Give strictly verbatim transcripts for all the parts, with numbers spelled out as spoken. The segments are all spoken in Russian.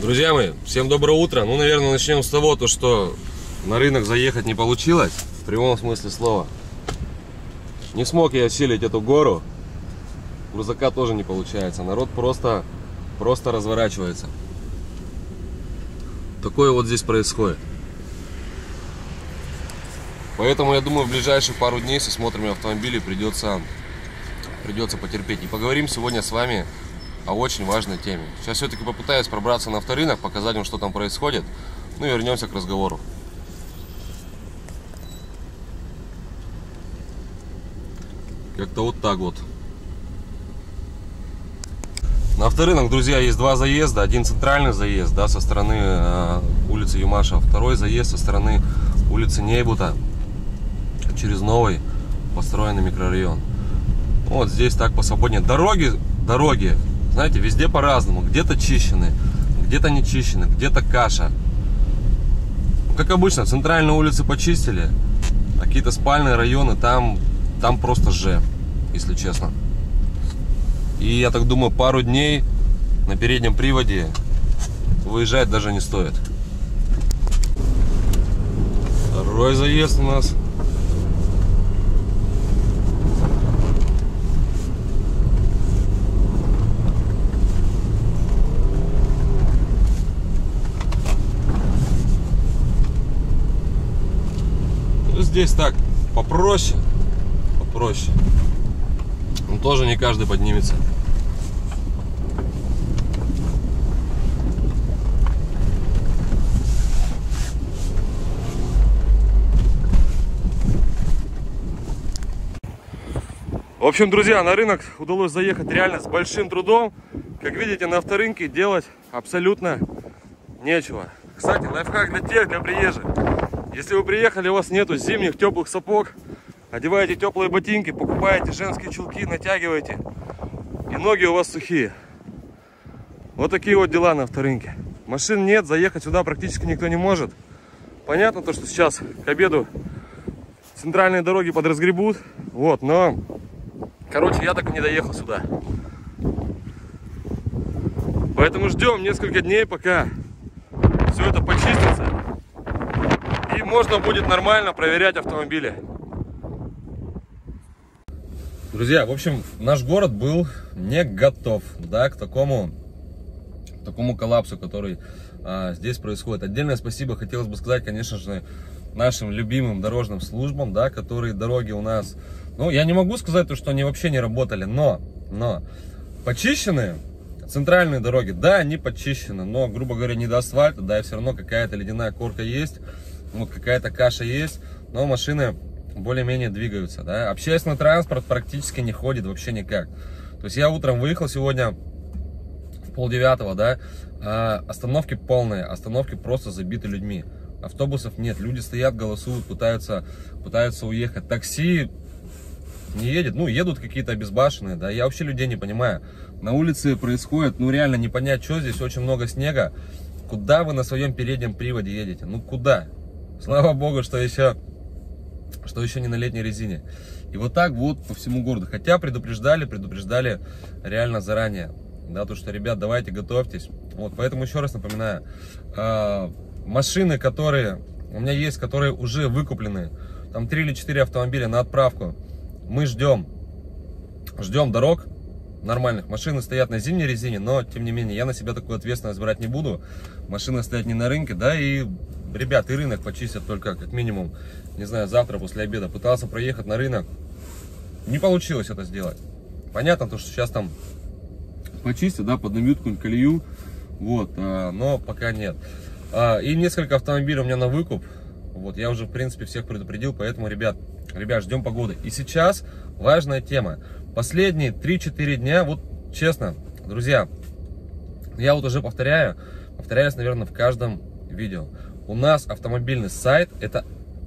Друзья мои, всем доброе утро. Ну, наверное, начнем с того, то, что на рынок заехать не получилось, в прямом смысле слова. Не смог я осилить эту гору. Грузака тоже не получается. Народ просто, просто разворачивается. Такое вот здесь происходит. Поэтому, я думаю, в ближайшие пару дней с осмотрами автомобилей придется, придется потерпеть. И поговорим сегодня с вами о очень важной теме. Сейчас все-таки попытаюсь пробраться на авторынок, показать вам, что там происходит. Ну и вернемся к разговору. Как-то вот так вот. На авторынок, друзья, есть два заезда. Один центральный заезд, да, со стороны э, улицы Юмаша. Второй заезд со стороны улицы Нейбута, через новый построенный микрорайон. Вот здесь так посвободнее. Дороги, дороги, знаете, везде по-разному. Где-то чищены, где-то не чищены, где-то каша. Как обычно, центральные улицы почистили, а какие-то спальные районы, там, там просто же, если честно. И я так думаю, пару дней на переднем приводе выезжать даже не стоит. Второй заезд у нас. Здесь так попроще, попроще. Но тоже не каждый поднимется. В общем, друзья, на рынок удалось заехать реально с большим трудом. Как видите, на авторынке делать абсолютно нечего. Кстати, лайфхак для тех, для приезжих. Если вы приехали, у вас нету зимних теплых сапог, одеваете теплые ботинки, покупаете женские чулки, натягиваете, и ноги у вас сухие. Вот такие вот дела на авторынке. Машин нет, заехать сюда практически никто не может. Понятно то, что сейчас к обеду центральные дороги подразгребут, вот, но, короче, я так и не доехал сюда. Поэтому ждем несколько дней, пока все это почистится. И можно будет нормально проверять автомобили. Друзья, в общем, наш город был не готов, да, к такому, к такому коллапсу, который а, здесь происходит. Отдельное спасибо хотелось бы сказать, конечно же, нашим любимым дорожным службам, да, которые дороги у нас, ну, я не могу сказать, что они вообще не работали, но, но почищенные центральные дороги, да, они почищены, но, грубо говоря, не до асфальта, да, и все равно какая-то ледяная корка есть. Вот какая-то каша есть, но машины более-менее двигаются, да? Общественный транспорт практически не ходит вообще никак. То есть я утром выехал сегодня в полдевятого, да, а остановки полные, остановки просто забиты людьми. Автобусов нет, люди стоят, голосуют, пытаются, пытаются уехать. Такси не едет, ну, едут какие-то обезбашенные, да, я вообще людей не понимаю. На улице происходит, ну, реально не понять, что здесь, очень много снега. Куда вы на своем переднем приводе едете? Ну, куда? Слава богу, что еще, что еще не на летней резине. И вот так вот по всему городу. Хотя предупреждали, предупреждали реально заранее. Да, то что, ребят, давайте готовьтесь. Вот, поэтому еще раз напоминаю. Э, машины, которые у меня есть, которые уже выкуплены. Там три или четыре автомобиля на отправку. Мы ждем, ждем дорог нормальных. Машины стоят на зимней резине, но, тем не менее, я на себя такую ответственность брать не буду. Машины стоят не на рынке, да, и... Ребят, и рынок почистят только как минимум, не знаю, завтра после обеда. Пытался проехать на рынок, не получилось это сделать. Понятно, то, что сейчас там почистят, да, поднимут какую-нибудь колею, вот, а, но пока нет. А, и несколько автомобилей у меня на выкуп, вот, я уже, в принципе, всех предупредил, поэтому, ребят, ребят, ждем погоды. И сейчас важная тема. Последние три-четыре дня, вот, честно, друзья, я вот уже повторяю, повторяюсь, наверное, в каждом видео. У нас автомобильный сайт, это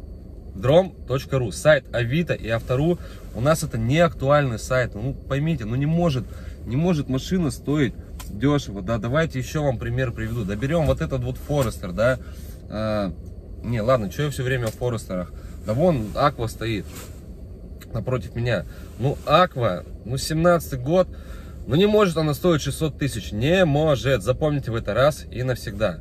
дром точка ру, сайт Авито и Автору. У нас это не актуальный сайт. Ну, поймите, ну не может, не может машина стоить дешево. Да, давайте еще вам пример приведу. Да, берем вот этот вот Форестер, да. А, не, ладно, что я все время в Форестерах. Да вон Аква стоит напротив меня. Ну, Аква, ну, семнадцатый год. Но не может она стоить шестьсот тысяч. Не может. Запомните в это раз и навсегда.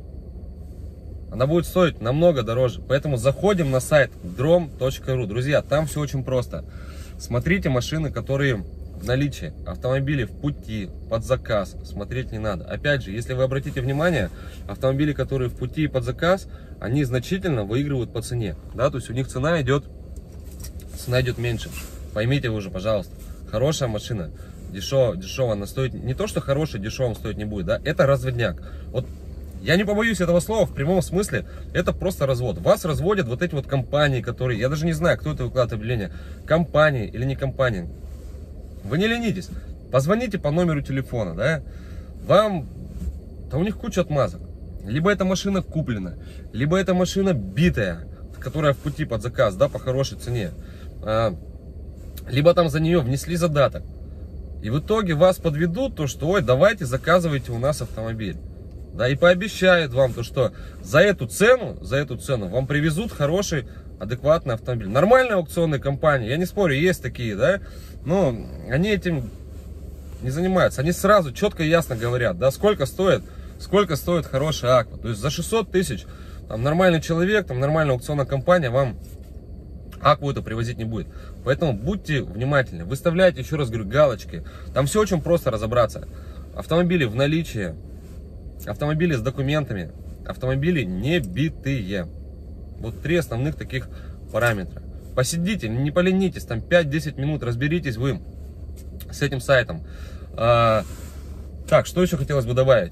Она будет стоить намного дороже. Поэтому заходим на сайт дром точка ру. Друзья, там все очень просто. Смотрите машины, которые в наличии. Автомобили в пути, под заказ. Смотреть не надо. Опять же, если вы обратите внимание, автомобили, которые в пути и под заказ, они значительно выигрывают по цене. Да, то есть у них цена идет, цена идет меньше. Поймите вы уже, пожалуйста. Хорошая машина, дешево, дешево она стоит. Не то, что хорошая, дешевым стоить не будет. Да, это разводняк. Вот я не побоюсь этого слова, в прямом смысле, это просто развод. Вас разводят вот эти вот компании, которые, я даже не знаю, кто это выкладывает объявление, компании или не компании. Вы не ленитесь, позвоните по номеру телефона, да, вам, да у них куча отмазок. Либо эта машина куплена, либо эта машина битая, которая в пути под заказ, да, по хорошей цене. А, либо там за нее внесли задаток. И в итоге вас подведут, то что, ой, давайте заказывайте у нас автомобиль. Да, и пообещают вам то, что за эту цену, за эту цену вам привезут хороший, адекватный автомобиль. Нормальные аукционные компании, я не спорю, есть такие, да, но они этим не занимаются. Они сразу четко и ясно говорят, да, сколько стоит, сколько стоит хорошая Аква. То есть за шестьсот тысяч там нормальный человек, там нормальная аукционная компания вам Акву это привозить не будет. Поэтому будьте внимательны, выставляйте, еще раз говорю, галочки. Там все очень просто разобраться. Автомобили в наличии. Автомобили с документами, автомобили не битые. Вот три основных таких параметра. Посидите, не поленитесь, там пять-десять минут, разберитесь вы с этим сайтом. А, так, что еще хотелось бы добавить?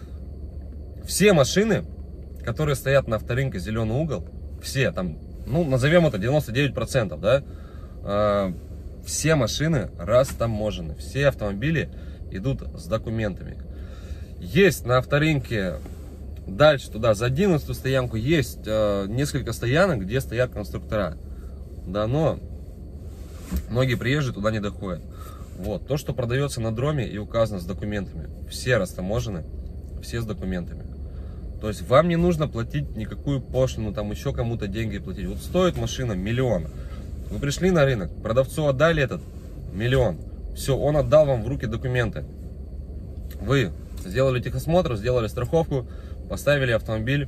Все машины, которые стоят на авторынке «Зеленый угол», все там, ну, назовем это девяносто девять процентов, да, а, все машины растаможены, все автомобили идут с документами. Есть на авторынке, дальше туда, за одиннадцатую стоянку, есть э, несколько стоянок, где стоят конструктора. Да, но многие приезжие туда не доходят. Вот, то, что продается на дроме и указано с документами. Все растаможены, все с документами. То есть вам не нужно платить никакую пошлину, там еще кому-то деньги платить. Вот стоит машина миллион. Вы пришли на рынок, продавцу отдали этот миллион. Все, он отдал вам в руки документы. Вы сделали техосмотр, сделали страховку, поставили автомобиль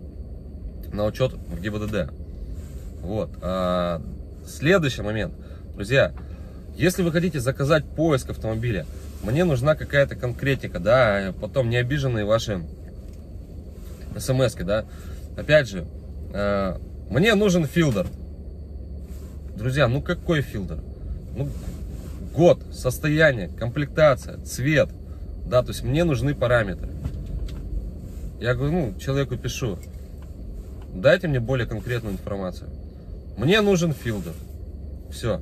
на учет в ГИБДД. Вот. А, следующий момент. Друзья, если вы хотите заказать поиск автомобиля, мне нужна какая-то конкретика, да, потом не обиженные ваши смс-ки, да. Опять же, а, мне нужен филдер. Друзья, ну какой филдер? Ну, год, состояние, комплектация, цвет. Да, то есть мне нужны параметры. Я говорю, ну, человеку пишу, дайте мне более конкретную информацию. Мне нужен филдер. Все.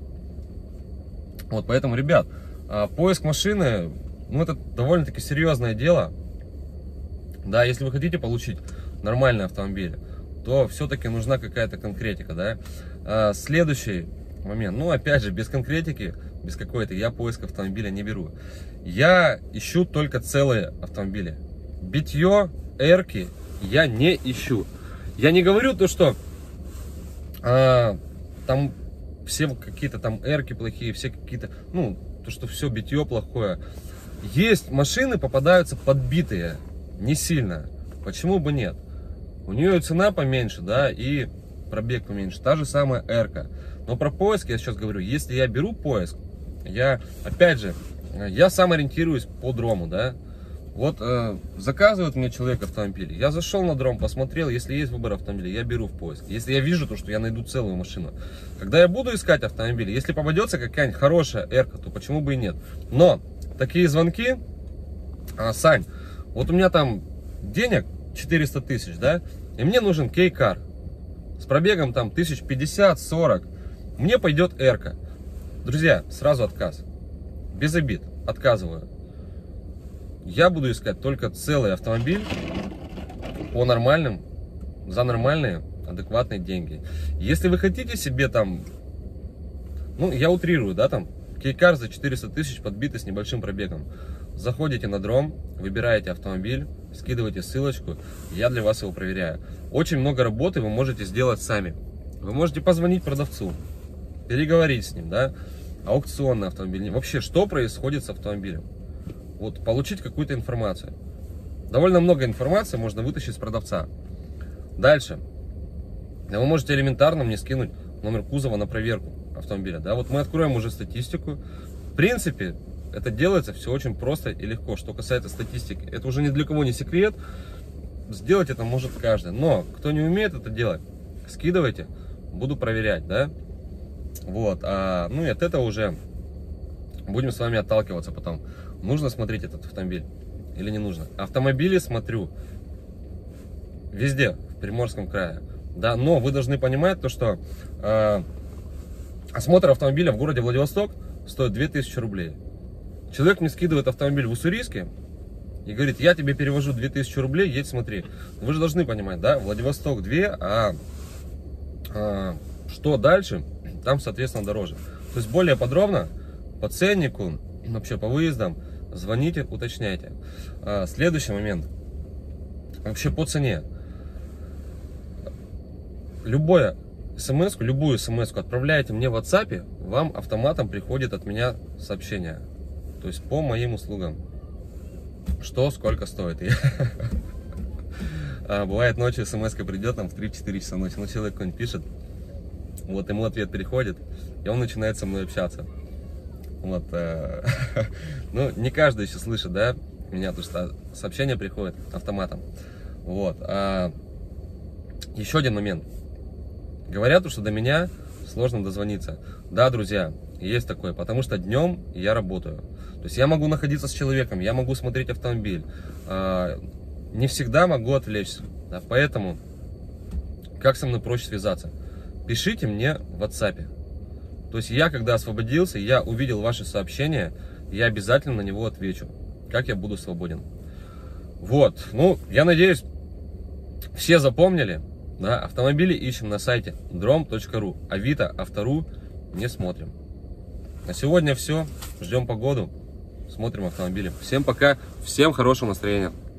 Вот, поэтому, ребят, поиск машины, ну, это довольно-таки серьезное дело. Да, если вы хотите получить нормальный автомобиль, то все-таки нужна какая-то конкретика, да. Следующий момент, ну, опять же, без конкретики, без какой-то, я поиск автомобиля не беру. Я ищу только целые автомобили. Битье, эрки я не ищу. Я не говорю то, что а, там все какие-то там эрки плохие, все какие-то, ну, то, что все битье плохое. Есть машины, попадаются подбитые, не сильно. Почему бы нет? У нее цена поменьше, да, и пробег поменьше. Та же самая эрка. Но про поиск я сейчас говорю, если я беру поиск, я, опять же, я сам ориентируюсь по дрому, да. Вот э, заказывает мне человек автомобиль, я зашел на дром, посмотрел, если есть выбор автомобиля, я беру в поиск. Если я вижу то, что я найду целую машину. Когда я буду искать автомобиль, если попадется какая-нибудь хорошая эрка, то почему бы и нет. Но такие звонки, а, Сань, вот у меня там денег четыреста тысяч, да, и мне нужен кей-кар с пробегом там тысяч пятьдесят-сорок, мне пойдет эрка. Друзья, сразу отказ. Без обид. Отказываю. Я буду искать только целый автомобиль по нормальным, за нормальные, адекватные деньги. Если вы хотите себе там, ну, я утрирую, да, там, кей-кар за четыреста тысяч подбитый с небольшим пробегом. Заходите на дром, выбираете автомобиль, скидываете ссылочку, я для вас его проверяю. Очень много работы вы можете сделать сами. Вы можете позвонить продавцу, переговорить с ним, да. аукционный автомобиль, вообще, что происходит с автомобилем. Вот, получить какую-то информацию. Довольно много информации можно вытащить с продавца. Дальше. Вы можете элементарно мне скинуть номер кузова на проверку автомобиля. Да? Вот мы откроем уже статистику. В принципе, это делается все очень просто и легко. Что касается статистики, это уже ни для кого не секрет. Сделать это может каждый. Но кто не умеет это делать, скидывайте, буду проверять, да. Вот. А, ну и от этого уже будем с вами отталкиваться потом. Нужно смотреть этот автомобиль или не нужно? Автомобили смотрю везде, в Приморском крае. Да, но вы должны понимать то, что э, осмотр автомобиля в городе Владивосток стоит две тысячи рублей. Человек мне скидывает автомобиль в Уссурийске и говорит, я тебе перевожу две тысячи рублей, едь смотри. Вы же должны понимать, да, Владивосток две, а, а что дальше, там, соответственно, дороже. То есть более подробно по ценнику, вообще по выездам, звоните, уточняйте. А, следующий момент, вообще по цене. Любое смс-ку, любую смс-ку отправляете мне в WhatsApp, вам автоматом приходит от меня сообщение. То есть по моим услугам. Что, сколько стоит. А, бывает ночью смс-ка придет там в три-четыре часа ночи. Ну, человек какой-нибудь пишет, вот ему ответ переходит, и он начинает со мной общаться. Вот. Э, ну, не каждый еще слышит, да, меня, потому что сообщение приходит автоматом. Вот. А, еще один момент. Говорят, что до меня сложно дозвониться. Да, друзья, есть такое, потому что днем я работаю. То есть я могу находиться с человеком, я могу смотреть автомобиль. Не всегда могу отвлечься. Да, поэтому, как со мной проще связаться? Пишите мне в WhatsApp. То есть я, когда освободился, я увидел ваше сообщение, я обязательно на него отвечу, как я буду свободен. Вот, ну, я надеюсь, все запомнили. Да, автомобили ищем на сайте дром точка ру, Авито, Автору не смотрим. На сегодня все. Ждем погоду, смотрим автомобили. Всем пока, всем хорошего настроения.